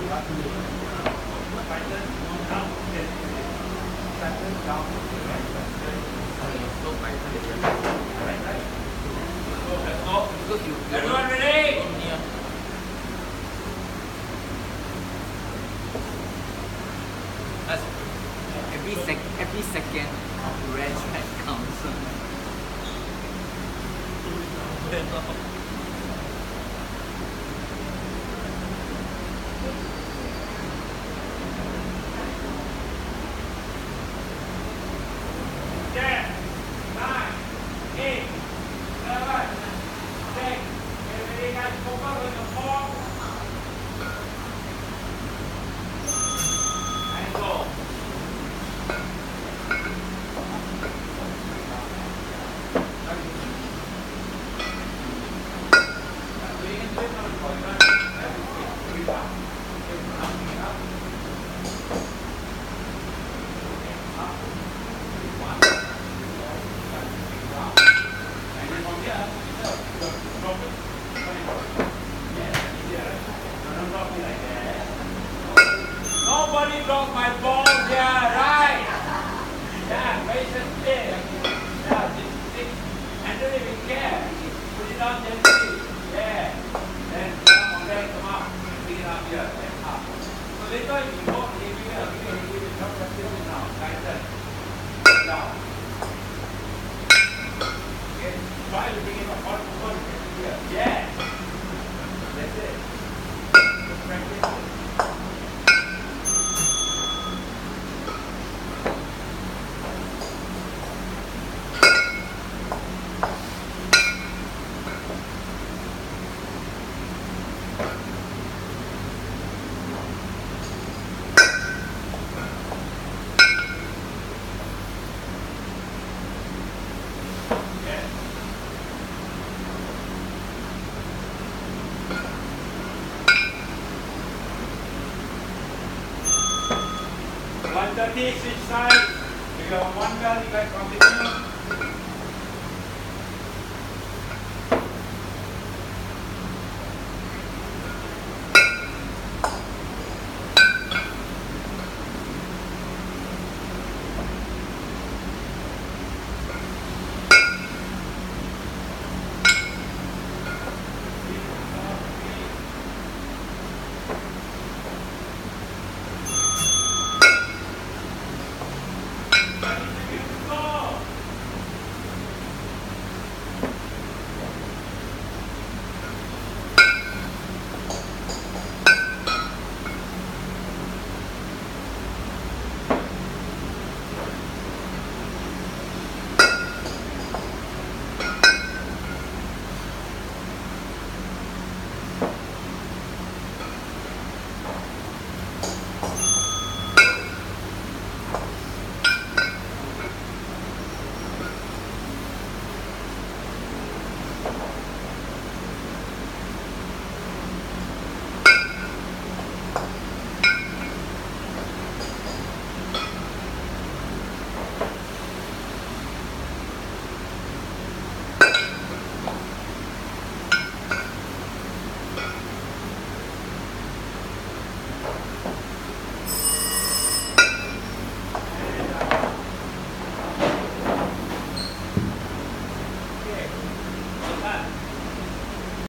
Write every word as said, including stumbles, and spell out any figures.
Everyone ready? Every sec every second of rest that counts. ten, nine, eight, seven, six. Everybody guys focus on the form. And go. Nobody block my ball, yeah, right. Yeah, very sensitive. Yeah, just think, handle it with care. Put it on gently. Yeah. Then come on, then come up. Bring it up here, then up. So later you go heavier, heavier, heavier, drop practice it now. Tighten. Down. Okay. Try to bring it up all over here. Yeah. That's it. Just practice it. one thirty, switch side. If you have one bell, you guys continue.